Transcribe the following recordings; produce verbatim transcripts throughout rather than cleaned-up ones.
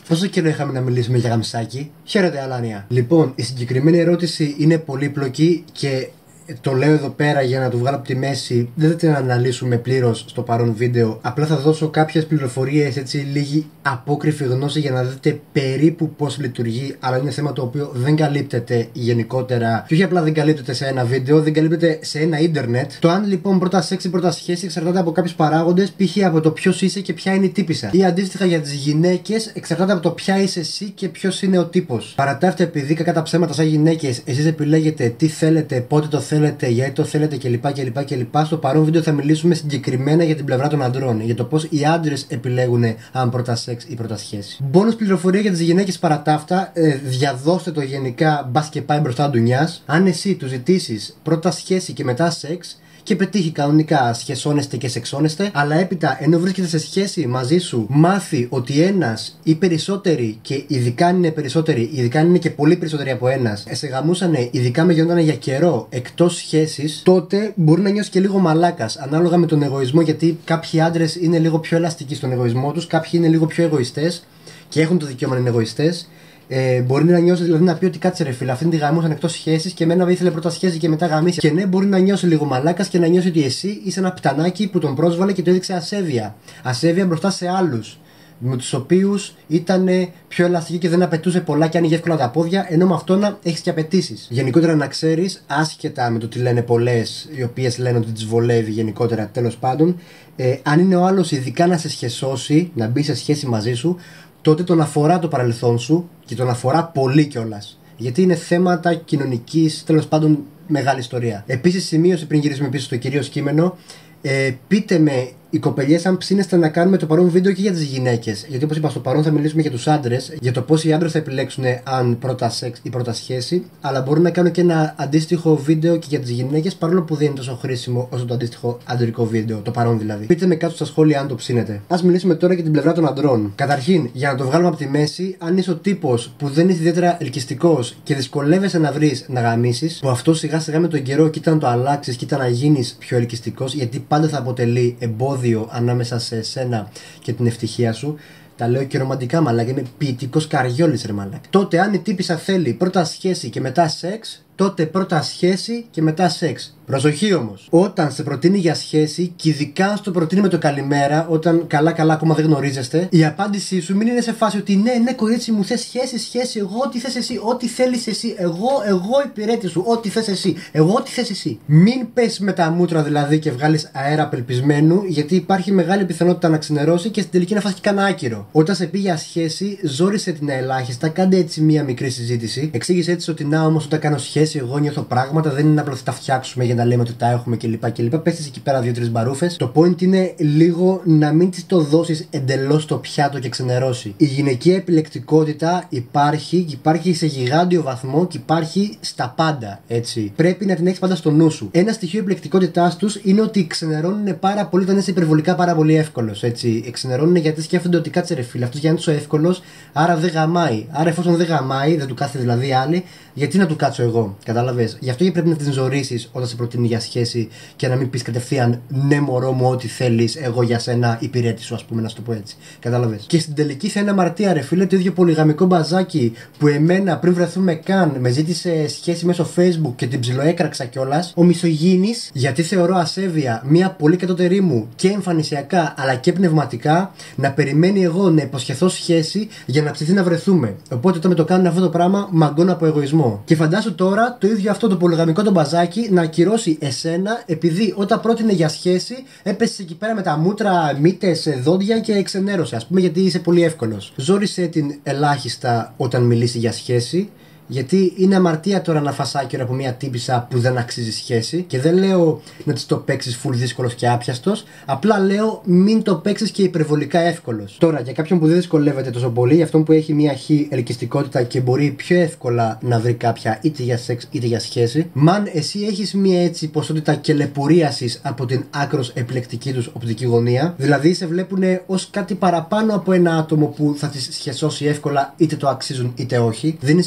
Πόσο καιρό είχαμε να μιλήσουμε για γαμισάκι? Χαίρετε, Αλάνια. Λοιπόν, η συγκεκριμένη ερώτηση είναι πολύπλοκη και το λέω εδώ πέρα για να το βγάλω από τη μέση. Δεν θα την αναλύσουμε πλήρως στο παρόν βίντεο. Απλά θα δώσω κάποιες πληροφορίες, έτσι λίγη απόκριφη γνώση για να δείτε περίπου πώς λειτουργεί. Αλλά είναι θέμα το οποίο δεν καλύπτεται γενικότερα. Και όχι απλά δεν καλύπτεται σε ένα βίντεο, δεν καλύπτεται σε ένα ίντερνετ. Το αν λοιπόν πρώτα σεξ ή πρώτα σχέση εξαρτάται από κάποιους παράγοντες, π.χ. από το ποιος είσαι και ποια είναι η τύπισσα. Ή αντίστοιχα για τις γυναίκες εξαρτάται από το ποια είσαι εσύ και ποιος είναι ο τύπος. Παρά τα αυτά, επειδή κακά τα ψέματα σαν γυναίκες, εσείς επιλέγετε τι θέλετε, πότε το θέλετε. Θέλετε, γιατί το θέλετε κλπ. κλπ, κλπ. Στο παρόν βίντεο θα μιλήσουμε συγκεκριμένα για την πλευρά των αντρών. Για το πώς οι άντρες επιλέγουν αν πρώτα σεξ ή πρώτα σχέση. Μπόνους πληροφορία για τις γυναίκες παρά τα αυτά. Ε, διαδώστε το γενικά, μπας και πάει μπροστά του νιάς. Αν εσύ του ζητήσεις πρώτα σχέση και μετά σεξ και πετύχει κανονικά, σχεσώνεστε και σεξώνεστε, αλλά έπειτα ενώ βρίσκεται σε σχέση μαζί σου, μάθει ότι ένας ή περισσότεροι, και ειδικά αν είναι περισσότεροι, ειδικά αν είναι και πολύ περισσότεροι από ένας, σε γαμούσανε, ειδικά με γινόταν για καιρό εκτός σχέσης, τότε μπορεί να νιώσει και λίγο μαλάκας, ανάλογα με τον εγωισμό, γιατί κάποιοι άντρες είναι λίγο πιο ελαστικοί στον εγωισμό τους, κάποιοι είναι λίγο πιο εγωιστές και έχουν το δικαίωμα να είναι εγωιστές. Ε, μπορεί να νιώσει, δηλαδή να πει ότι κάτσε ρε φίλε, αυτήν τη γαμούσαν εκτός σχέσης και εμένα ήθελε πρώτα σχέση και μετά γαμίσει. Και ναι, μπορεί να νιώσει λίγο μαλάκας και να νιώσει ότι εσύ είσαι ένα πιτανάκι που τον πρόσβαλε και το έδειξε ασέβεια. Ασέβεια μπροστά σε άλλους, με τους οποίους ήταν πιο ελαστική και δεν απαιτούσε πολλά και άνοιγε εύκολα τα πόδια, ενώ με αυτό να έχεις και απαιτήσεις. Γενικότερα να ξέρεις, άσχετα με το τι λένε πολλές, οι οποίες λένε ότι τις βολεύει γενικότερα, τέλος πάντων, ε, αν είναι ο άλλος ειδικά να σε σχεσώσει, να μπει σε σχέση μαζί σου, τότε τον αφορά το παρελθόν σου και τον αφορά πολύ κιόλας. Γιατί είναι θέματα κοινωνικής, τέλος πάντων, μεγάλη ιστορία. Επίσης, σημείωση πριν γυρίσουμε πίσω στο κυρίως κείμενο, ε, πείτε με οι κοπελιές αν ψήνεστε να κάνουμε το παρόν βίντεο και για τις γυναίκες. Γιατί όπως είπα, στο παρόν θα μιλήσουμε για τους άντρες, για το πώς οι άντρες θα επιλέξουν αν πρώτα σεξ ή πρώτα σχέση. Αλλά μπορώ να κάνω και ένα αντίστοιχο βίντεο και για τις γυναίκες, παρόλο που δεν είναι τόσο χρήσιμο όσο το αντίστοιχο αντρικό βίντεο, το παρόν δηλαδή. Πείτε με κάτω στα σχόλια αν το ψήνετε. Ας μιλήσουμε τώρα για την πλευρά των αντρών. Καταρχήν, για να το βγάλουμε από τη μέση, αν είσαι ο τύπος που δεν είσαι ιδιαίτερα ελκυστικός και δυσκολεύεσαι να βρεις να γαμίσεις, που αυτό σιγά σιγά με τον καιρό κοίτα να το αλλάξεις, κοίτα να γίνεις πιο ελκυστικός, γιατί πάντα θα αποτελεί εμπόδιο ανάμεσα σε εσένα και την ευτυχία σου. Τα λέω και ρομαντικά, μαλάκα. Είμαι ποιητικός καριόλης, ρε μαλάκα. Τότε, αν η τύπισσα θέλει πρώτα σχέση και μετά σεξ, τότε πρώτα σχέση και μετά σεξ. Προσοχή όμως. Όταν σε προτείνει για σχέση, και ειδικά αν στο προτείνει με το καλημέρα, όταν καλά-καλά ακόμα δεν γνωρίζεστε, η απάντησή σου μην είναι σε φάση ότι ναι, ναι, κορίτσι μου, θες σχέση, σχέση, εγώ ό,τι θες εσύ, ό,τι θέλεις εσύ, εγώ, εγώ υπηρέτη σου, ό,τι θες εσύ, εγώ ό,τι θες εσύ. Μην πες με τα μούτρα δηλαδή και βγάλεις αέρα απελπισμένου, γιατί υπάρχει μεγάλη πιθανότητα να ξενερώσει και στην τελική να φας και κανένα άκυρο. Όταν σε πει για σχέση, ζόρισε την ελάχιστα, κάντε έτσι μία μικρή συζήτηση. Εξήγησε έτσι ότι να όμως όταν κάνω σχέση, εγώ νιώθω πράγματα, δεν είναι απλά θα τα φτιάξουμε για να λέμε ότι τα έχουμε κλπ. κλπ. Πες εκεί πέρα δύο-τρεις μπαρούφες. Το point είναι λίγο να μην της το δώσεις εντελώς στο πιάτο και ξενερώσει. Η γυναικεία επιλεκτικότητα υπάρχει, υπάρχει σε γιγάντιο βαθμό και υπάρχει στα πάντα. Έτσι. Πρέπει να την έχεις πάντα στο νου σου. Ένα στοιχείο επιλεκτικότητάς τους είναι ότι ξενερώνουν πάρα πολύ όταν είσαι υπερβολικά πάρα πολύ εύκολος. Έτσι. Ξενερώνουν γιατί σκέφτονται ότι κάτσε ρε φίλε, αυτός για να είναι τόσο εύκολος, άρα δεν γαμάει. Άρα εφόσον δεν γαμάει, δεν του κάθεται δηλαδή άλλη, γιατί να του κάτσω εγώ. Κατάλαβες. Γι' αυτό και πρέπει να την ζωρίσεις όταν σε προτείνει για σχέση και να μην πεις κατευθείαν ναι, μωρό μου, ό,τι θέλεις, εγώ για σένα υπηρέτη σου, ας πούμε, να σου το πω έτσι. Κατάλαβες. Και στην τελική θα είναι αμαρτία, ρε φίλε, το ίδιο πολυγαμικό μπαζάκι που εμένα πριν βρεθούμε καν με ζήτησε σχέση μέσω Facebook και την ψιλοέκραξα κιόλας. Ο μισογίνης, γιατί θεωρώ ασέβεια μια πολύ κατώτερή μου και εμφανισιακά αλλά και πνευματικά, να περιμένει εγώ να υποσχεθώ σχέση για να ψηθεί να βρεθούμε. Οπότε όταν με το κάνουν αυτό το πράγμα, μαγκώνω από εγωισμό. Και φαντάσου τώρα το ίδιο αυτό το πολυγαμικό το μπαζάκι να ακυρώσει εσένα, επειδή όταν πρότεινε για σχέση έπεσε εκεί πέρα με τα μούτρα, μύτες, δόντια και εξενέρωσε, ας πούμε, γιατί είσαι πολύ εύκολος. Ζόρισε την ελάχιστα όταν μιλήσει για σχέση. Γιατί είναι αμαρτία τώρα να φας άκυρο από μια τύπισσα που δεν αξίζει σχέση. Και δεν λέω να της το παίξεις full δύσκολος και άπιαστος. Απλά λέω μην το παίξεις και υπερβολικά εύκολος. Τώρα, για κάποιον που δεν δυσκολεύεται τόσο πολύ, για αυτόν που έχει μια χ ελκυστικότητα και μπορεί πιο εύκολα να βρει κάποια είτε για σεξ είτε για σχέση, μαν εσύ έχεις μια έτσι ποσότητα κελεπουρίασης από την άκρος επιλεκτική τους οπτική γωνία. Δηλαδή σε βλέπουν ως κάτι παραπάνω από ένα άτομο που θα τις σχεσώσει εύκολα, είτε το αξίζουν είτε όχι. Δεν είσαι π.χ.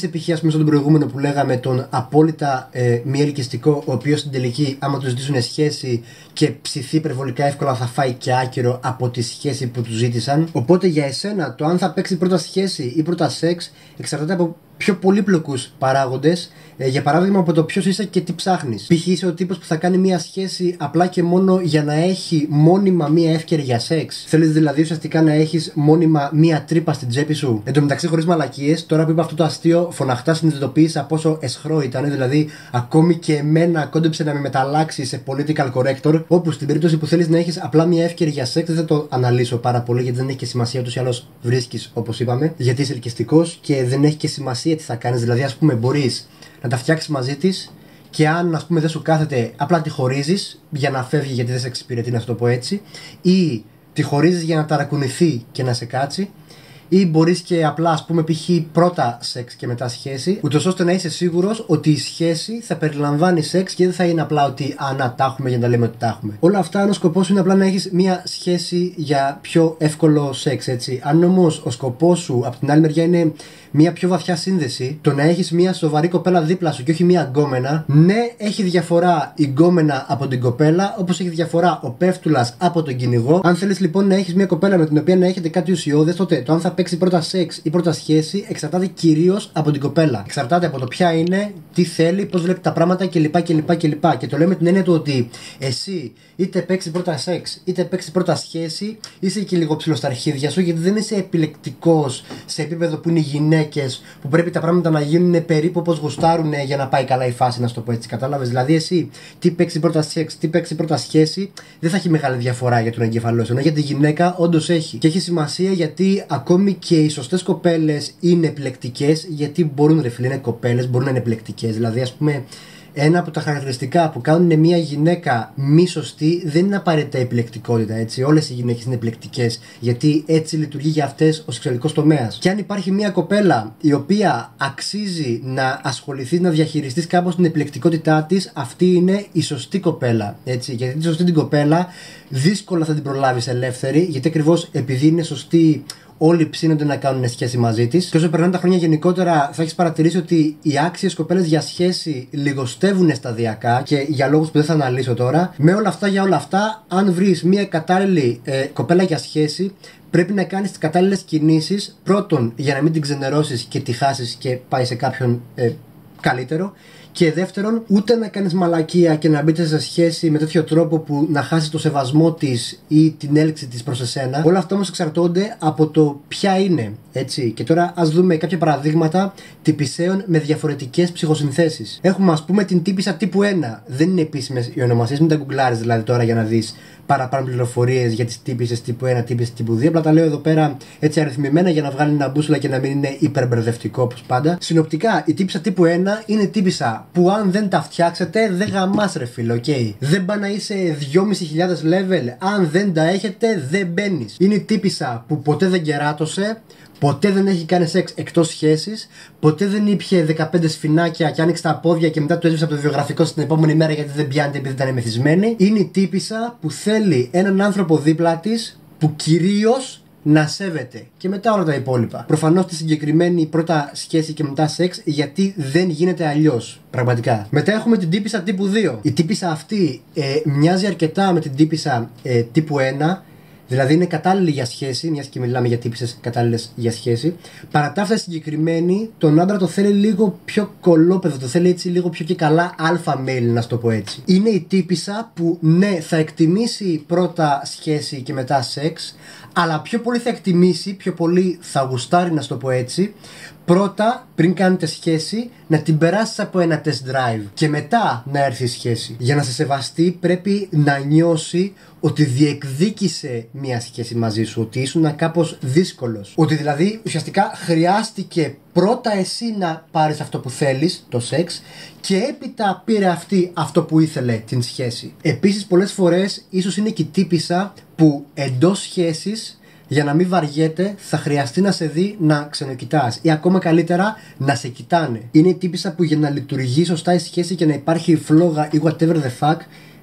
πούμε στον προηγούμενο που λέγαμε τον απόλυτα ε, μη ελκυστικό, ο οποίος στην τελική, άμα του ζητήσουν σχέση και ψηθεί υπερβολικά εύκολα, θα φάει και άκυρο από τη σχέση που του ζήτησαν. Οπότε για εσένα, το αν θα παίξει πρώτα σχέση ή πρώτα σεξ εξαρτάται από πιο πολύπλοκους παράγοντες. Ε, για παράδειγμα, από το ποιος είσαι και τι ψάχνεις. Π.χ. είσαι ο τύπος που θα κάνει μια σχέση απλά και μόνο για να έχει μόνιμα μια εύκαιρη για σεξ. Θέλεις δηλαδή ουσιαστικά να έχεις μόνιμα μια τρύπα στην τσέπη σου. Εν τω μεταξύ, χωρίς μαλακίες, τώρα που είπα αυτό το αστείο, φωναχτά συνειδητοποίησα πόσο εσχρό ήταν. Δηλαδή, ακόμη και εμένα κόντεψε να με μεταλλάξει σε political corrector. Όπου στην περίπτωση που θέλεις να έχεις απλά μια εύκαιρη για σεξ, δεν θα το αναλύσω πάρα πολύ γιατί δεν έχει και σημασία, ούτως ή άλλως βρίσκεις, όπως είπαμε, γιατί είσαι ελκυστικός και δεν έχει και σημασία τι θα κάνεις. Δηλαδή, ας πούμε, μπορείς να τα φτιάξεις μαζί της και αν, ας πούμε, δεν σου κάθεται, απλά τη χωρίζεις για να φεύγει γιατί δεν σε εξυπηρετεί, να σου το πω έτσι, ή τη χωρίζεις για να ταρακουνηθεί και να σε κάτσει, ή μπορείς και απλά, ας πούμε, π.χ. πρώτα σεξ και μετά σχέση, ούτως ώστε να είσαι σίγουρος ότι η σχέση θα περιλαμβάνει σεξ και δεν θα είναι απλά ότι α, να τα έχουμε για να τα λέμε ότι τα έχουμε. Όλα αυτά, αν ο σκοπός σου είναι απλά να έχεις μια σχέση για πιο εύκολο σεξ, έτσι. Αν όμως ο σκοπός σου από την άλλη μεριά είναι μια πιο βαθιά σύνδεση, το να έχεις μια σοβαρή κοπέλα δίπλα σου και όχι μια γκόμενα, ναι, έχει διαφορά η γκόμενα από την κοπέλα, όπως έχει διαφορά ο πέφτουλας από τον κυνηγό. Αν θέλεις λοιπόν να έχεις μια κοπέλα με την οποία να έχετε κάτι ουσιώδες, τότε το αν θα παίξει πρώτα σεξ ή πρώτα σχέση εξαρτάται κυρίως από την κοπέλα. Εξαρτάται από το ποια είναι, τι θέλει, πώς βλέπει τα πράγματα κλπ. κλπ, κλπ. Και το λέω με την έννοια του ότι εσύ είτε παίξει πρώτα σεξ είτε παίξει πρώτα σχέση, είσαι και λίγο ψηλό στα αρχίδια σου, γιατί δεν είσαι επιλεκτικός σε επίπεδο που είναι οι γυναίκες, που πρέπει τα πράγματα να γίνουν περίπου όπως γουστάρουν για να πάει καλά η φάση, να σου το πω έτσι. Κατάλαβες? Δηλαδή, εσύ τι παίξει πρώτα σεξ, τι παίξει πρώτα σχέση, δεν θα έχει μεγάλη διαφορά για τον εγκεφαλό σου. Ενώ για τη γυναίκα όντως έχει. Και έχει σημασία γιατί ακόμη και οι σωστές κοπέλες είναι επιλεκτικές, γιατί μπορούν, ρε φίλε, είναι κοπέλες, μπορούν να είναι επιλεκτικές. Δηλαδή, ας πούμε, ένα από τα χαρακτηριστικά που κάνουν μια γυναίκα μη σωστή δεν είναι απαραίτητα επιλεκτικότητα, έτσι. Όλες οι γυναίκες είναι επιλεκτικές, γιατί έτσι λειτουργεί για αυτές ο σεξουαλικός τομέας. Και αν υπάρχει μια κοπέλα η οποία αξίζει να ασχοληθεί, να διαχειριστείς κάπως την επιλεκτικότητά της, αυτή είναι η σωστή κοπέλα, έτσι. Γιατί τη σωστή την κοπέλα δύσκολα θα την προλάβεις ελεύθερη, γιατί ακριβώς επειδή είναι σωστή, όλοι ψήνονται να κάνουν σχέση μαζί της. Και όσο περνάνε τα χρόνια, γενικότερα θα έχεις παρατηρήσει ότι οι άξιες κοπέλες για σχέση λιγοστεύουν σταδιακά, και για λόγους που δεν θα αναλύσω τώρα. Με όλα αυτά, για όλα αυτά, αν βρεις μια κατάλληλη ε, κοπέλα για σχέση, πρέπει να κάνεις τις κατάλληλες κινήσεις. Πρώτον, για να μην την ξενερώσεις και τη χάσεις και πάει σε κάποιον ε, καλύτερο. Και δεύτερον, ούτε να κάνεις μαλακία και να μπείτε σε σχέση με τέτοιο τρόπο που να χάσεις το σεβασμό της ή την έλξη της προς εσένα. Όλα αυτά όμως εξαρτώνται από το ποια είναι, έτσι. Και τώρα ας δούμε κάποια παραδείγματα τυπισέων με διαφορετικές ψυχοσυνθέσεις. Έχουμε, ας πούμε, την τύπισσα τύπου ένα. Δεν είναι επίσημες οι ονομασίες, μην τα γκουγκλάρεις δηλαδή τώρα για να δεις παραπάνω πληροφορίες για τις τύπισσες τύπου ένα, τύπισσες τύπου δύο. Απλά τα λέω εδώ πέρα έτσι αριθμημένα για να βγάλει ένα μπούσουλα και να μην είναι υπερμπερδευτικό όπως πάντα. Συνοπτικά, η τύπισσα τύπου ένα είναι τύπισσα που αν δεν τα φτιάξετε δεν γαμάς, ρε φίλε, ok. Δεν πάει να είσαι δυόμισι χιλιάδες level. Αν δεν τα έχετε, δεν μπαίνεις. Είναι η τύπισσα που ποτέ δεν κεράτωσε, ποτέ δεν έχει κάνει σεξ εκτός σχέσης, ποτέ δεν ήπιε δεκαπέντε σφινάκια και άνοιξε τα πόδια και μετά του έσβησε από το βιογραφικό στην επόμενη μέρα γιατί δεν πιάνεται επειδή ήταν μεθυσμένη. Είναι η τύπισσα που θέλει έναν άνθρωπο δίπλα της που κυρίως να σέβεται. Και μετά όλα τα υπόλοιπα. Προφανώς τη συγκεκριμένη πρώτα σχέση και μετά σεξ, γιατί δεν γίνεται αλλιώς. Πραγματικά. Μετά έχουμε την τύπισσα τύπου δύο. Η τύπισσα αυτή ε, μοιάζει αρκετά με την τύπισσα ε, τύπου ένα. Δηλαδή είναι κατάλληλη για σχέση, μιας και μιλάμε για τύπισσες κατάλληλες για σχέση. Παρά τα αυτά, συγκεκριμένη, τον άντρα το θέλει λίγο πιο κολόπεδο, το θέλει έτσι λίγο πιο και καλά alpha male, να σου το πω έτσι. Είναι η τύπισσα που ναι, θα εκτιμήσει πρώτα σχέση και μετά σεξ, αλλά πιο πολύ θα εκτιμήσει, πιο πολύ θα γουστάρει, να σου το πω έτσι, πρώτα, πριν κάνετε σχέση, να την περάσεις από ένα test drive και μετά να έρθει η σχέση. Για να σε σεβαστεί πρέπει να νιώσει ότι διεκδίκησε μια σχέση μαζί σου, ότι ήσουν κάπως δύσκολος. Ότι δηλαδή ουσιαστικά χρειάστηκε πρώτα εσύ να πάρεις αυτό που θέλεις, το σεξ, και έπειτα πήρε αυτή αυτό που ήθελε, την σχέση. Επίσης, πολλές φορές ίσως είναι και η τύπισσα που εντός σχέσης, για να μην βαριέται, θα χρειαστεί να σε δει να ξενοκοιτάς ή ακόμα καλύτερα να σε κοιτάνε. Είναι η τύπισσα που για να λειτουργεί σωστά η σχέση και να υπάρχει φλόγα ή whatever the fuck,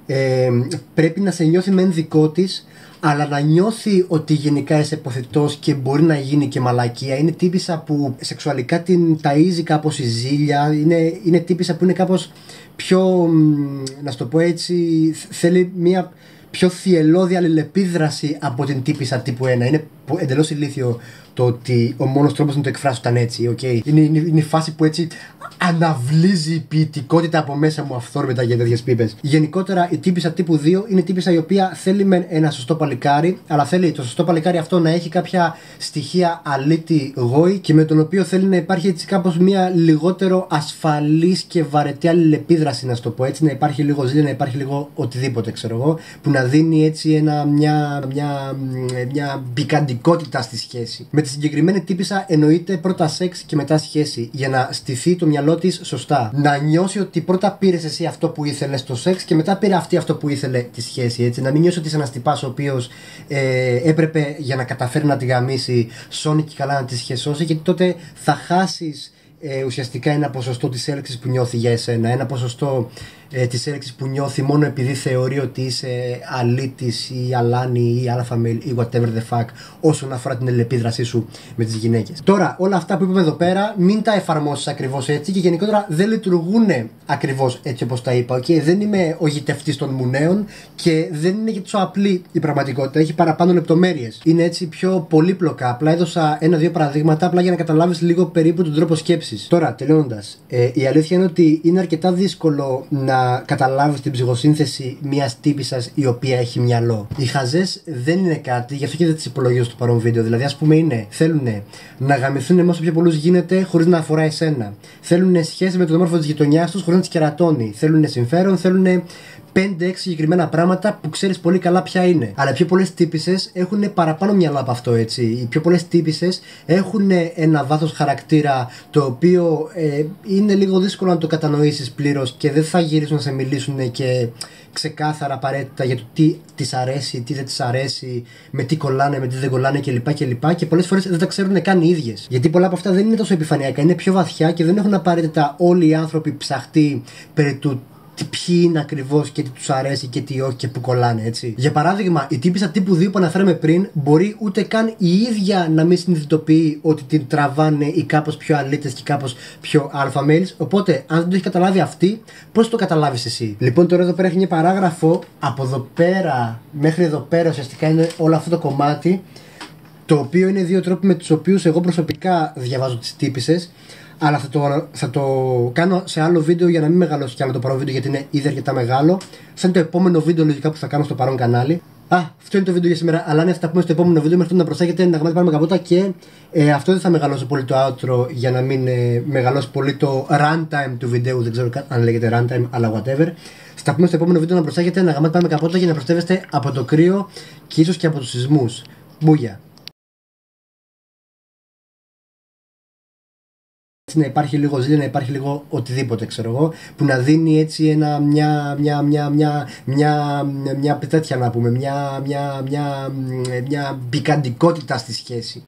ε, πρέπει να σε νιώθει μεν δικό της, αλλά να νιώθει ότι γενικά είσαι υποθετός και μπορεί να γίνει και μαλακία. Είναι τύπισσα που σεξουαλικά την ταΐζει κάπως η ζήλια. Είναι, είναι τύπισσα που είναι κάπως πιο, να σου το πω έτσι, θέλει μια πιο θυελλώδη αλληλεπίδραση από την τύπισσα τύπου ένα. Είναι εντελώς ηλίθιο το ότι ο μόνος τρόπος να το εκφράσω ήταν έτσι, okay? είναι, είναι, είναι η φάση που έτσι αναβλύζει η ποιητικότητα από μέσα μου αυθόρμητα για τέτοιες πίπες. Γενικότερα η τύπισσα τύπου δύο είναι η τύπισσα η οποία θέλει με ένα σωστό παλικάρι, αλλά θέλει το σωστό παλικάρι αυτό να έχει κάποια στοιχεία αλήτη γόη και με τον οποίο θέλει να υπάρχει έτσι κάπως μια λιγότερο ασφαλής και βαρετή αλληλεπίδραση, να σου το πω έτσι, να υπάρχει λίγο ζήλια, να υπάρχει λίγο οτιδήποτε, ξέρω εγώ, που να δίνει έτσι ένα, μια, μια, μια πικαντικότητα στη σχέση. Με τη συγκεκριμένη τύπισσα εννοείται πρώτα σεξ και μετά σχέση, για να στηθεί το μυαλό της σωστά. Να νιώσει ότι πρώτα πήρες εσύ αυτό που ήθελες στο σεξ και μετά πήρε αυτή αυτό που ήθελε τη σχέση. Έτσι. Να μην νιώσει ότι είσαι ένας τυπάς ο οποίος ε, έπρεπε για να καταφέρει να τη γαμίσει, σώνει και καλά να τη σχεσώσει, γιατί τότε θα χάσεις ε, ουσιαστικά ένα ποσοστό της έλξης που νιώθει για εσένα. Ένα ποσοστό ε, της έλξης που νιώθει μόνο επειδή θεωρεί ότι είσαι αλήτης ή αλάνη ή αλφα-male ή whatever the fuck όσον αφορά την αλληλεπίδρασή σου με τις γυναίκες. Τώρα, όλα αυτά που είπαμε εδώ πέρα μην τα εφαρμόσεις ακριβώς έτσι και γενικότερα δεν λειτουργούν ακριβώς έτσι όπως τα είπα. Okay? Δεν είμαι ο γητευτής των μουνέων και δεν είναι και τόσο απλή η πραγματικότητα. Έχει παραπάνω λεπτομέρειες. Είναι έτσι πιο πολύπλοκα. Απλά έδωσα ένα-δύο παραδείγματα απλά για να καταλάβεις λίγο περίπου τον τρόπο σκέψης. Τώρα, τελειώνοντας, ε, η αλήθεια είναι ότι είναι αρκετά δύσκολο να να καταλάβεις την ψυχοσύνθεση μιας τύπισσας η οποία έχει μυαλό. Οι χαζές δεν είναι κάτι, γι' αυτό και δεν τις υπολογίζω στο παρόν βίντεο. Δηλαδή, ας πούμε, είναι, θέλουν να γαμηθούν όσο πιο πολλούς γίνεται χωρίς να αφορά εσένα. Θέλουν σχέση με τον όμορφο της γειτονιάς τους χωρίς να τις κερατώνει. Θέλουν συμφέρον, θέλουν πέντε έξι συγκεκριμένα πράγματα που ξέρεις πολύ καλά ποια είναι. Αλλά οι πιο πολλές τύπισσες έχουν παραπάνω μυαλό από αυτό, έτσι. Οι πιο πολλές τύπισσες έχουν ένα βάθος χαρακτήρα το οποίο ε, είναι λίγο δύσκολο να το κατανοήσεις πλήρως και δεν θα γυρίσουν να σε μιλήσουν και ξεκάθαρα απαραίτητα για το τι της αρέσει, τι δεν της αρέσει, με τι κολλάνε, με τι δεν κολλάνε κλπ. Και, και πολλές φορές δεν τα ξέρουν καν οι ίδιες. Γιατί πολλά από αυτά δεν είναι τόσο επιφανειακά, είναι πιο βαθιά και δεν έχουν απαραίτητα όλοι οι άνθρωποι ψαχτεί περί του ποιοι είναι ακριβώς και τι τους αρέσει και τι όχι και που κολλάνε, έτσι. Για παράδειγμα, η τύπισσα τύπου δύο που αναφέραμε πριν μπορεί ούτε καν η ίδια να μην συνειδητοποιεί ότι την τραβάνε οι κάπως πιο αλήτες και κάπως πιο alpha males. Οπότε, αν δεν το έχει καταλάβει αυτή, πώς το καταλάβεις εσύ. Λοιπόν, τώρα εδώ πέρα έχει μια παράγραφο. Από εδώ πέρα μέχρι εδώ πέρα ουσιαστικά είναι όλο αυτό το κομμάτι. Το οποίο είναι δύο τρόποι με τους οποίους εγώ προσωπικά διαβάζω τις τύπισσες. Αλλά θα το, θα το κάνω σε άλλο βίντεο για να μην μεγαλώσει κι άλλο το παρόν βίντεο, γιατί είναι ήδη αρκετά μεγάλο. Θα είναι το επόμενο βίντεο λογικά που θα κάνω στο παρόν κανάλι. Α, αυτό είναι το βίντεο για σήμερα. Αλλά αν θα τα πούμε στο επόμενο βίντεο, μέχρι τότε να προσέχετε να γαμάτε πάνω με καπότα και ε, αυτό δεν θα μεγαλώσει πολύ το outro για να μην ε, μεγαλώσει πολύ το runtime του βίντεο. Δεν ξέρω αν λέγεται runtime, αλλά whatever. Θα τα πούμε στο επόμενο βίντεο να προσέχετε να γαμάτε πάνω με καπότα για να προστατεύεστε από το κρύο και ίσως και από τους σεισμούς. Μπούγια. Να υπάρχει λίγο ζήλια, να υπάρχει λίγο οτιδήποτε, ξέρω εγώ, που να δίνει έτσι ένα, μια, μια, μια, μια, μια, μια, μια τέτοια να πούμε, μια, μια, μια, μια πικαντικότητα στη σχέση.